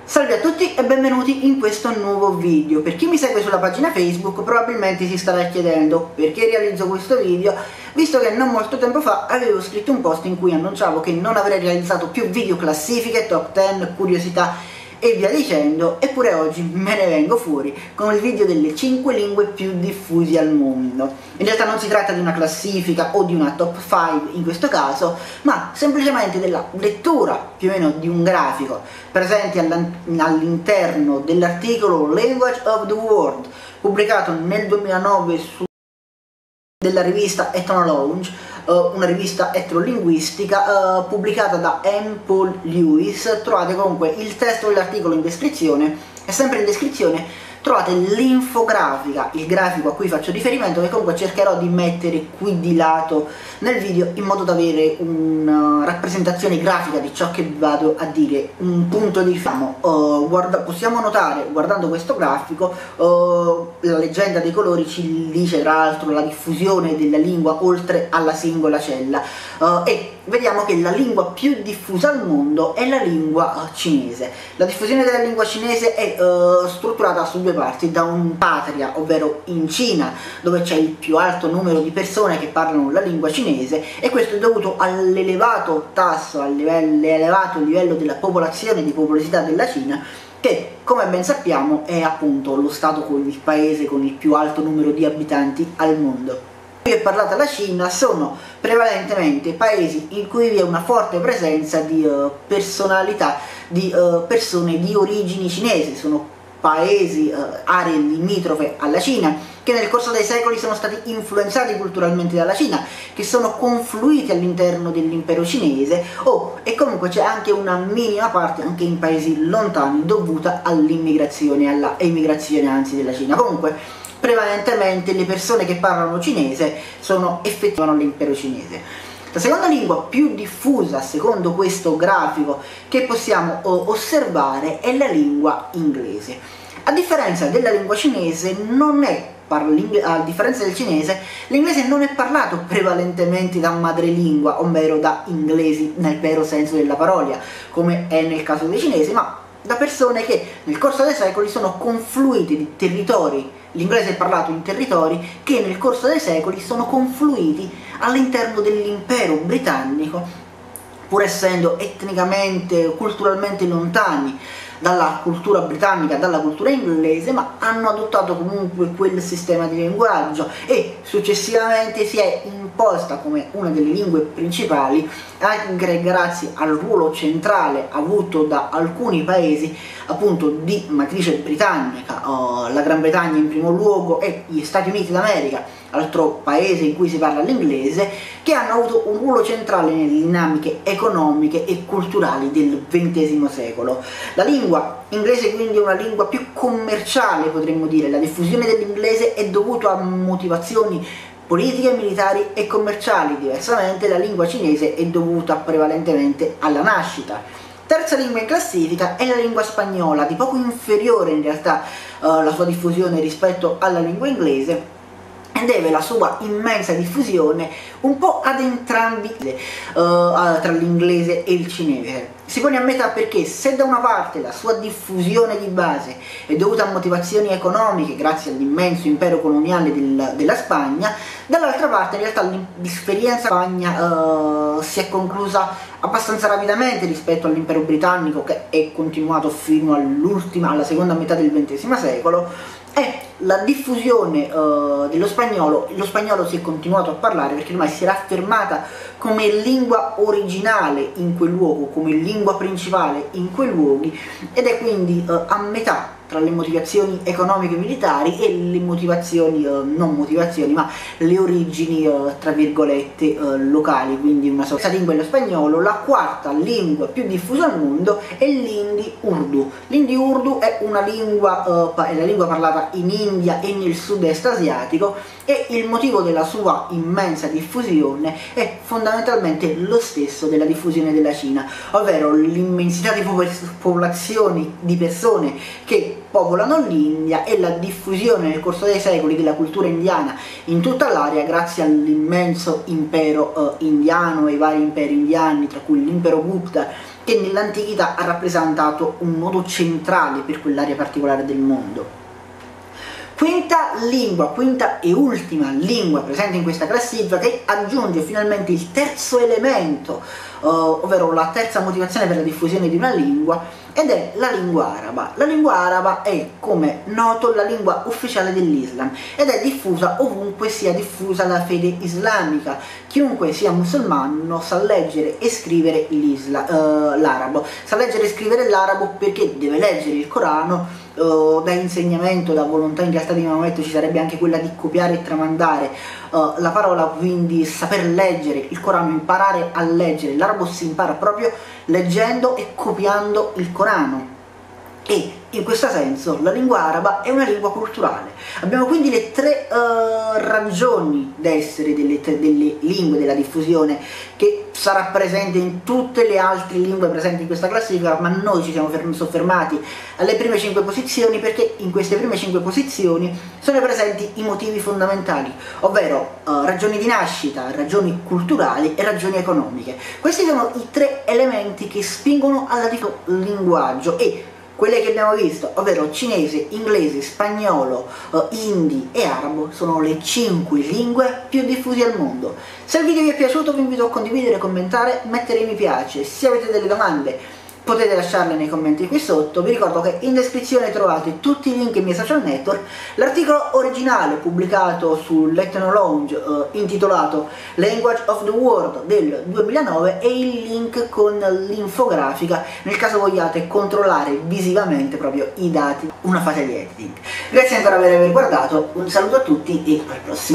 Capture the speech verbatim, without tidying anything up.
Salve a tutti e benvenuti in questo nuovo video. Per chi mi segue sulla pagina Facebook probabilmente si starà chiedendo perché realizzo questo video, visto che non molto tempo fa avevo scritto un post in cui annunciavo che non avrei realizzato più video classifiche, top dieci, curiosità e via dicendo, eppure oggi me ne vengo fuori con il video delle cinque lingue più diffuse al mondo. In realtà non si tratta di una classifica o di una top cinque in questo caso, ma semplicemente della lettura più o meno di un grafico presente all'interno dell'articolo Language of the World, pubblicato nel duemilanove su della rivista Ethnologue, uh, una rivista etnolinguistica uh, pubblicata da M. Paul Lewis. Trovate comunque il testo dell'articolo in descrizione e sempre in descrizione trovate l'infografica, il grafico a cui faccio riferimento, che comunque cercherò di mettere qui di lato nel video in modo da avere una rappresentazione grafica di ciò che vado a dire, un punto di famo. Uh, guarda, possiamo notare, guardando questo grafico, uh, la leggenda dei colori ci dice tra l'altro la diffusione della lingua oltre alla singola cella, uh, e vediamo che la lingua più diffusa al mondo è la lingua uh, cinese. La diffusione della lingua cinese è uh, strutturata su due parti: da un patria, ovvero in Cina, dove c'è il più alto numero di persone che parlano la lingua cinese, e questo è dovuto all'elevato tasso, all'elevato livello della popolazione, di popolosità della Cina, che come ben sappiamo è appunto lo stato con il paese con il più alto numero di abitanti al mondo. Qui è parlata la Cina, sono prevalentemente paesi in cui vi è una forte presenza di uh, personalità, di uh, persone di origini cinesi. Sono paesi, uh, aree limitrofe alla Cina, che nel corso dei secoli sono stati influenzati culturalmente dalla Cina, che sono confluiti all'interno dell'impero cinese, oh, e comunque c'è anche una minima parte, anche in paesi lontani, dovuta all'immigrazione, alla emigrazione anzi della Cina. Comunque prevalentemente le persone che parlano cinese sono effettivamente l'impero cinese. La seconda lingua più diffusa, secondo questo grafico che possiamo osservare, è la lingua inglese. A differenza della lingua cinese, non è, a differenza del cinese, l'inglese non è parlato prevalentemente da madrelingua, ovvero da inglesi nel vero senso della parola, come è nel caso dei cinesi, ma da persone che nel corso dei secoli sono confluiti di territori. L'inglese è parlato in territori che nel corso dei secoli sono confluiti all'interno dell'impero britannico, pur essendo etnicamente, culturalmente lontani dalla cultura britannica, dalla cultura inglese, ma hanno adottato comunque quel sistema di linguaggio e successivamente si è imposta come una delle lingue principali, anche grazie al ruolo centrale avuto da alcuni paesi appunto di matrice britannica, uh, la Gran Bretagna in primo luogo e gli Stati Uniti d'America, altro paese in cui si parla l'inglese, che hanno avuto un ruolo centrale nelle dinamiche economiche e culturali del ventesimo secolo. La lingua inglese quindi è una lingua più commerciale, potremmo dire. La diffusione dell'inglese è dovuta a motivazioni politiche, militari e commerciali. Diversamente la lingua cinese è dovuta prevalentemente alla nascita. Terza lingua in classifica è la lingua spagnola, di poco inferiore in realtà uh, la sua diffusione rispetto alla lingua inglese, e deve la sua immensa diffusione un po' ad entrambi, uh, tra l'inglese e il cinese. Si pone a metà perché se da una parte la sua diffusione di base è dovuta a motivazioni economiche grazie all'immenso impero coloniale del, della Spagna, dall'altra parte in realtà l'esperienza Spagna uh, si è conclusa abbastanza rapidamente rispetto all'impero britannico, che è continuato fino all'ultima, alla seconda metà del ventesimo secolo, e la diffusione uh, dello spagnolo, lo spagnolo si è continuato a parlare perché ormai si era affermata come lingua originale in quel luogo, come lingua principale in quei luoghi, ed è quindi uh, a metà tra le motivazioni economiche e militari e le motivazioni, uh, non motivazioni, ma le origini, uh, tra virgolette, uh, locali, quindi una sorta di lingua è lo spagnolo. La quarta lingua più diffusa al mondo è l'indi urdu. L'indi urdu è una lingua, uh, è la lingua parlata in India e nel sud-est asiatico, e il motivo della sua immensa diffusione è fondamentalmente lo stesso della diffusione della Cina, ovvero l'immensità di popolazioni, di persone che popolano l'India, e la diffusione nel corso dei secoli della cultura indiana in tutta l'area grazie all'immenso impero uh, indiano e i vari imperi indiani, tra cui l'impero Gupta che nell'antichità ha rappresentato un nodo centrale per quell'area particolare del mondo. Quinta lingua, quinta e ultima lingua presente in questa classifica, che aggiunge finalmente il terzo elemento, uh, ovvero la terza motivazione per la diffusione di una lingua, ed è la lingua araba. La lingua araba è, come noto, la lingua ufficiale dell'Islam ed è diffusa ovunque sia diffusa la fede islamica. Chiunque sia musulmano sa leggere e scrivere uh, l'arabo, sa leggere e scrivere l'arabo perché deve leggere il Corano. Uh, da insegnamento, da volontà in realtà di Maometto ci sarebbe anche quella di copiare e tramandare uh, la parola, quindi saper leggere il Corano, imparare a leggere. L'arabo si impara proprio leggendo e copiando il Corano, e in questo senso la lingua araba è una lingua culturale. Abbiamo quindi le tre uh, ragioni d'essere delle, delle lingue della diffusione, che sarà presente in tutte le altre lingue presenti in questa classifica, ma noi ci siamo soffermati alle prime cinque posizioni perché in queste prime cinque posizioni sono presenti i motivi fondamentali, ovvero uh, ragioni di nascita, ragioni culturali e ragioni economiche. Questi sono i tre elementi che spingono alla diffusione del linguaggio, e quelle che abbiamo visto, ovvero cinese, inglese, spagnolo, uh, hindi e arabo, sono le cinque lingue più diffuse al mondo. Se il video vi è piaciuto vi invito a condividere, commentare, mettere mi piace. Se avete delle domande potete lasciarle nei commenti qui sotto. Vi ricordo che in descrizione trovate tutti i link ai miei social network, l'articolo originale pubblicato sull'Ethnolounge eh, intitolato Language of the World del duemilanove, e il link con l'infografica nel caso vogliate controllare visivamente proprio i dati, una fase di editing. Grazie ancora per aver guardato, un saluto a tutti e al prossimo.